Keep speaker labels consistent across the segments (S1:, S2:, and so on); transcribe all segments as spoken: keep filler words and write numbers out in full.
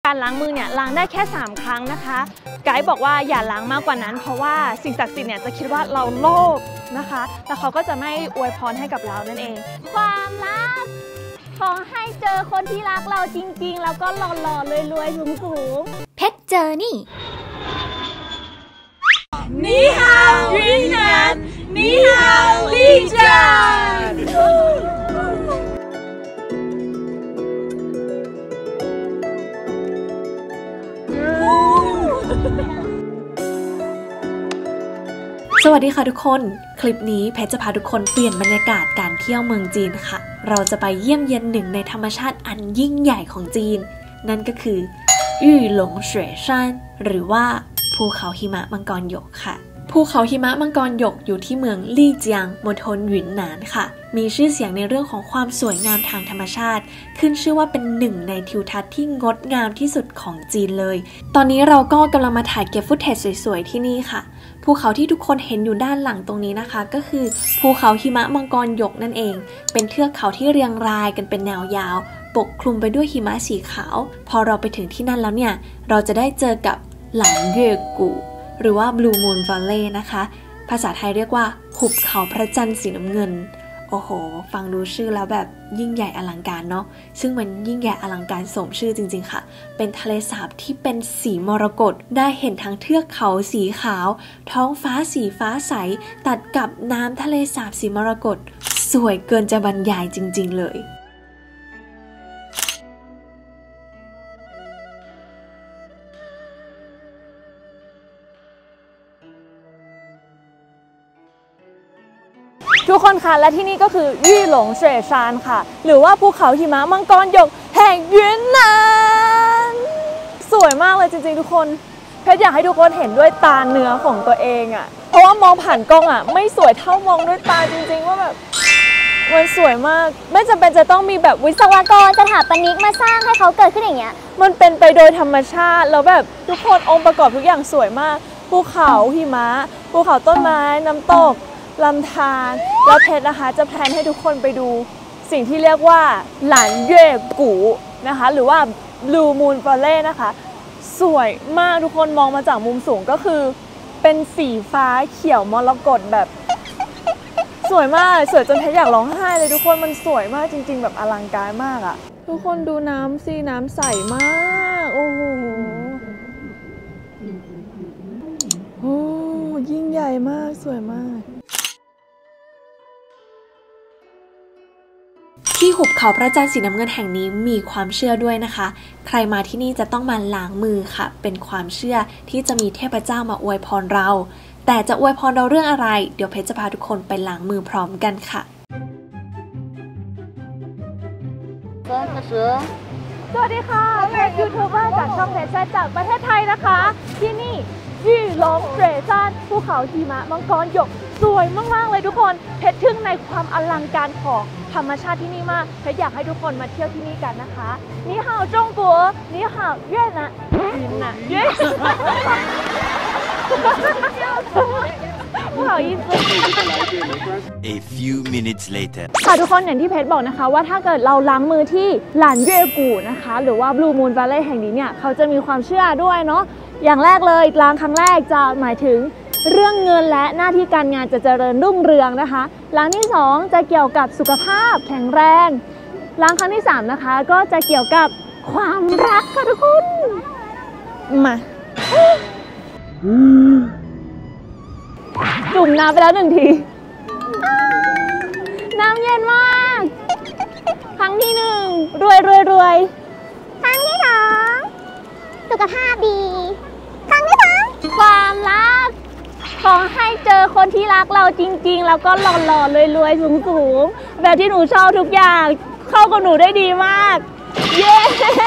S1: การล้างมือเนี่ยล้างได้แค่สามครั้งนะคะไกด์บอกว่าอย่าล้างมากกว่านั้นเพราะว่าสิ่งศักดิ์สิทธิ์เนี่ยจะคิดว่าเราโลภนะคะแล้วเขาก็จะไม่อวยพรให้กับเรานั่นเองความรักขอให้เจอคนที่รักเราจริงๆแล้วก็หล่อๆรวยๆสูงๆเพชรเจอนี่นี่ฮาววิญญาณนี่ฮาวลี่จาน
S2: สวัสดีค่ะทุกคนคลิปนี้เพชรจะพาทุกคนเปลี่ยนบรรยากาศการเที่ยวเมืองจีนค่ะเราจะไปเยี่ยมเยียนหนึ่งในธรรมชาติอันยิ่งใหญ่ของจีนนั่นก็คือยู่หลงเสวยซ่านหรือว่าภูเขาหิมะมังกรหยกค่ะภูเขาหิมะมังกรหยกอยู่ที่เมืองลี่เจียงมณฑลหวินหนานค่ะมีชื่อเสียงในเรื่องของความสวยงามทางธรรมชาติขึ้นชื่อว่าเป็นหนึ่งในทิวทัศน์ที่งดงามที่สุดของจีนเลยตอนนี้เราก็กำลังมาถ่ายเก็บฟุตเทจสวยๆที่นี่ค่ะภูเขาที่ทุกคนเห็นอยู่ด้านหลังตรงนี้นะคะก็คือภูเขาหิมะมังกรหยกนั่นเองเป็นเทือกเขาที่เรียงรายกันเป็นแนวยาวปกคลุมไปด้วยหิมะสีขาวพอเราไปถึงที่นั่นแล้วเนี่ยเราจะได้เจอกับหลานเย่กูหรือว่า Blue Moon Valley นะคะภาษาไทยเรียกว่าหุบเขาพระจันทร์สีน้ำเงินโอ้โหฟังดูชื่อแล้วแบบยิ่งใหญ่อลังการเนาะซึ่งมันยิ่งใหญ่อลังการสมชื่อจริงๆค่ะเป็นทะเลสาบที่เป็นสีมรกตได้เห็นทั้งเทือกเขาสีขาวท้องฟ้าสีฟ้าใสตัดกับน้ำทะเลสาบสีมรกตสวยเกินจะบรรยายจริงๆเลย
S1: ทุกคนคะและที่นี่ก็คือยี่หลงเสวยซานค่ะหรือว่าภูเขาหิมะมังกรหยกแห่งหวินหนานสวยมากเลยจริงๆทุกคนเพชรอยากให้ทุกคนเห็นด้วยตาเนื้อของตัวเองอ่ะเพราะว่ามองผ่านกล้องอ่ะไม่สวยเท่ามองด้วยตาจริงๆว่าแบบมันสวยมากไม่จำเป็นจะต้องมีแบบวิศวกรสถาปนิกมาสร้างให้เขาเกิดขึ้นอย่างเงี้ยมันเป็นไปโดยธรรมชาติแล้วแบบทุกคนองค์ประกอบทุกอย่างสวยมากภูเขาหิมะภูเขาต้นไม้น้ำตกลำธารแล้วเพชรนะคะจะแพลนให้ทุกคนไปดูสิ่งที่เรียกว่าหลานเย่กูนะคะหรือว่า Blue Moon Valley นะคะสวยมากทุกคนมองมาจากมุมสูงก็คือเป็นสีฟ้าเขียวมรกตแบบสวยมากสวยจนเพชรอยากร้องไห้เลยทุกคนมันสวยมากจริงๆแบบอลังการมากอะทุกคนดูน้ำสิน้ำใสมากโอ้โหโอ้ยิ่งใหญ่มากสวยมาก
S2: ที่หุบเขาพระจันทร์สีน้ำเงินแห่งนี้มีความเชื่อด้วยนะคะใครมาที่นี่จะต้องมาล้างมือค่ะเป็นความเชื่อที่จะมีเทพเจ้ามาอวยพรเราแต่จะอวยพรเราเรื่องอะไรเดี๋ยวเพชรจะพาทุกคนไปล้างมือพร้อมกันค่ะ
S1: สวัสดีค่ะเพจยูทูบเบอร์จากช่องเพจจากประเทศไทยนะคะที่นี่ยี่หลงเสวยซ่านภูเขาหิมะมังกรหยกสวยมากๆเลยทุกคนเพชรทึ่งในความอลังการของธรรมชาติที่นี่มากเพชรอยากให้ทุกคนมาเที่ยวที่นี่กันนะคะนี่ฮาวจงกัวนี่ฮาวเวียดนามยินนะเย้ผู้เขายิน
S3: A few minutes later
S1: ค่ะทุกคนอย่างที่เพชรบอกนะคะว่าถ้าเกิดเราล้างมือที่หลานเย่กูนะคะหรือว่า Blue Moon Valley แห่งนี้เนี่ยเขาจะมีความเชื่อด้วยเนาะอย่างแรกเลยล้างครั้งแรกจะหมายถึงเรื่องเงินและหน้าที่การงานจะเจริญรุ่งเรืองนะคะล้างที่สองจะเกี่ยวกับสุขภาพแข็งแรงล้างครั้งที่สามนะคะก็จะเกี่ยวกับความรักค่ะทุกคนมาจุ่มน้ำไปแล้วหนึ่งทีน้ำเย็นมากครั้งที่หนึ่งรวยรวยรวยครั้งที่สองสุขภาพดีครั้งที่สามความรักขอให้เจอคนที่รักเราจริงๆแล้วก็หล่อๆรวยๆสูงๆแบบที่หนูชอบทุกอย่างเข้ากับหนูได้ดีมากเย้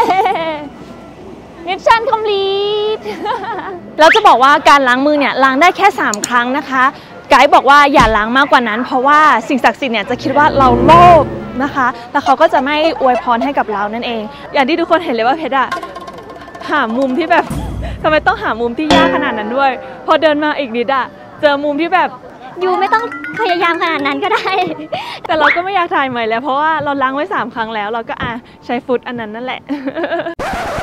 S1: มิชชั่นคอมพลีทเราจะบอกว่าการล้างมือเนี่ยล้างได้แค่สามครั้งนะคะไกด์บอกว่าอย่าล้างมากกว่านั้นเพราะว่าสิ่งศักดิ์สิทธิ์เนี่ยจะคิดว่าเราโลภนะคะแล้วเขาก็จะไม่อวยพรให้กับเรานั่นเองอย่างที่ทุกคนเห็นเลยว่าเพชรอะหามุมที่แบบทำไมต้องหามุมที่ยากขนาดนั้นด้วยพอเดินมาอีกนิดอะเจอมุมที่แบบยูไม่ต้องพยายามขนาดนั้นก็ได้แต่เราก็ไม่อยากถ่ายใหม่แล้วเพราะว่าเราล้างไว้สามครั้งแล้วเราก็อ่ะใช้ฟุตอันนั้นนั่นแหละ
S2: ทุก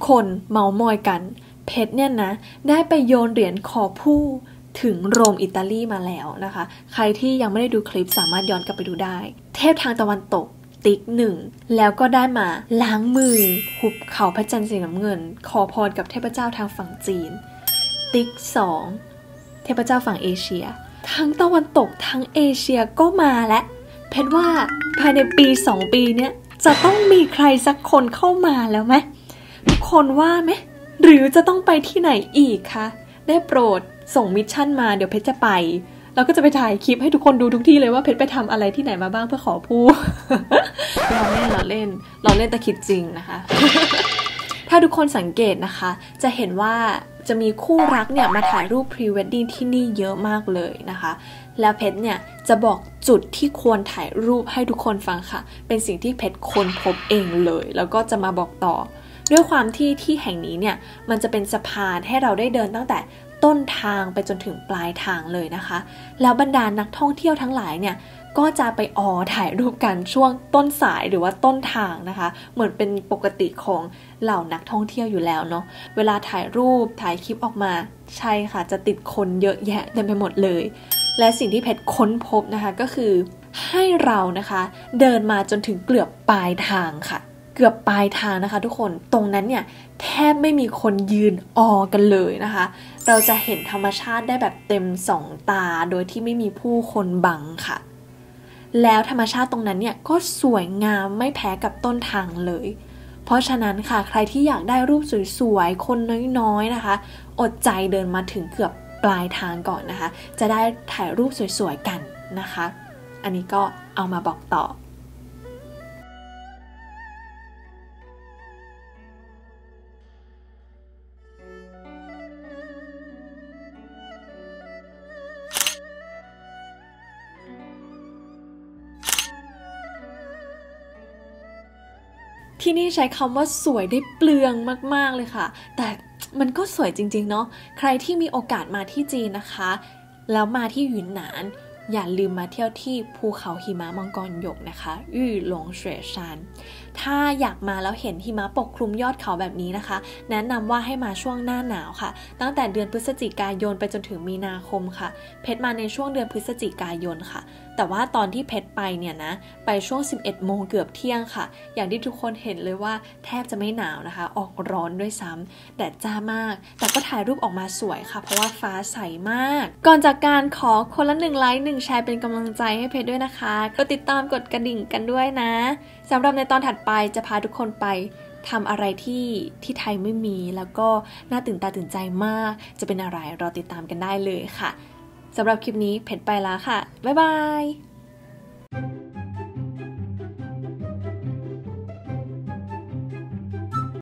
S2: คนเมามอยกันเพชรเนี่ยนะได้ไปโยนเหรียญขอผู้ถึงโรมอิตาลีมาแล้วนะคะใครที่ยังไม่ได้ดูคลิปสามารถย้อนกลับไปดูได้เทพทางตะวันตกติ๊กหนึ่งแล้วก็ได้มาล้างมือหุบเขาพระจันทร์สีน้ำเงินขอพรกับเทพเจ้าทางฝั่งจีนติ๊กสองเทพเจ้าฝั่งเอเชียทั้งตะวันตกทั้งเอเชียก็มาและเพชรว่าภายในปีสองปีเนี้ยจะต้องมีใครสักคนเข้ามาแล้วไหมทุกคนว่าไหมหรือจะต้องไปที่ไหนอีกคะได้โปรดส่งมิชชั่นมาเดี๋ยวเพชรจะไปเราก็จะไปถ่ายคลิปให้ทุกคนดูทุกที่เลยว่าเพชรไปทำอะไรที่ไหนมาบ้างเพื่อขอผู้ เราเล่นเราเล่นเราเล่นแต่คิดจริงนะคะ ถ้าทุกคนสังเกตนะคะจะเห็นว่าจะมีคู่รักเนี่ยมาถ่ายรูปพรีเวดดิ้งที่นี่เยอะมากเลยนะคะแล้วเพชรเนี่ยจะบอกจุดที่ควรถ่ายรูปให้ทุกคนฟังค่ะเป็นสิ่งที่เพชรค้นพบเองเลยแล้วก็จะมาบอกต่อด้วยความที่ที่แห่งนี้เนี่ยมันจะเป็นสะพานให้เราได้เดินตั้งแต่ต้นทางไปจนถึงปลายทางเลยนะคะแล้วบรรดานักท่องเที่ยวทั้งหลายเนี่ยก็จะไปออถ่ายรูปกันช่วงต้นสายหรือว่าต้นทางนะคะเหมือนเป็นปกติของเหล่านักท่องเที่ยวอยู่แล้วเนาะเวลาถ่ายรูปถ่ายคลิปออกมาใช่ค่ะจะติดคนเยอะแยะเต็มไปหมดเลยและสิ่งที่เพชรค้นพบนะคะก็คือให้เรานะคะเดินมาจนถึงเกือบปลายทางค่ะเกือบปลายทางนะคะทุกคนตรงนั้นเนี่ยแทบไม่มีคนยืนออกันเลยนะคะเราจะเห็นธรรมชาติได้แบบเต็มสองตาโดยที่ไม่มีผู้คนบังค่ะแล้วธรรมชาติตรงนั้นเนี่ยก็สวยงามไม่แพ้กับต้นทางเลยเพราะฉะนั้นค่ะใครที่อยากได้รูปสวยๆคนน้อยๆนะคะอดใจเดินมาถึงเกือบปลายทางก่อนนะคะจะได้ถ่ายรูปสวยๆกันนะคะอันนี้ก็เอามาบอกต่อที่นี่ใช้คำว่าสวยได้เปลืองมากๆเลยค่ะแต่มันก็สวยจริงๆเนาะใครที่มีโอกาสมาที่จีนนะคะแล้วมาที่หยุนหนานอย่าลืมมาเที่ยวที่ภูเขาหิมะมังกรหยกนะคะยู่หลงเสวยซานถ้าอยากมาแล้วเห็นหิมะปกคลุมยอดเขาแบบนี้นะคะแนะนำว่าให้มาช่วงหน้าหนาวค่ะตั้งแต่เดือนพฤศจิกายนไปจนถึงมีนาคมค่ะเพชรมาในช่วงเดือนพฤศจิกายนค่ะแต่ว่าตอนที่เพชรไปเนี่ยนะไปช่วงสิบเอ็ดโมงเกือบเที่ยงค่ะอย่างที่ทุกคนเห็นเลยว่าแทบจะไม่หนาวนะคะออกร้อนด้วยซ้ำแดดจ้ามากแต่ก็ถ่ายรูปออกมาสวยค่ะเพราะว่าฟ้าใสมากก่อนจากการขอคนละหนึ่งไลค์หนึ่งแชร์เป็นกำลังใจให้เพชรด้วยนะคะก็ติดตามกดกระดิ่งกันด้วยนะสำหรับในตอนถัดไปจะพาทุกคนไปทำอะไรที่ที่ไทยไม่มีแล้วก็น่าตื่นตาตื่นใจมากจะเป็นอะไรรอติดตามกันได้เลยค่ะสำหรับคลิปนี้เพชรไปแล้วค่ะบ๊ายบาย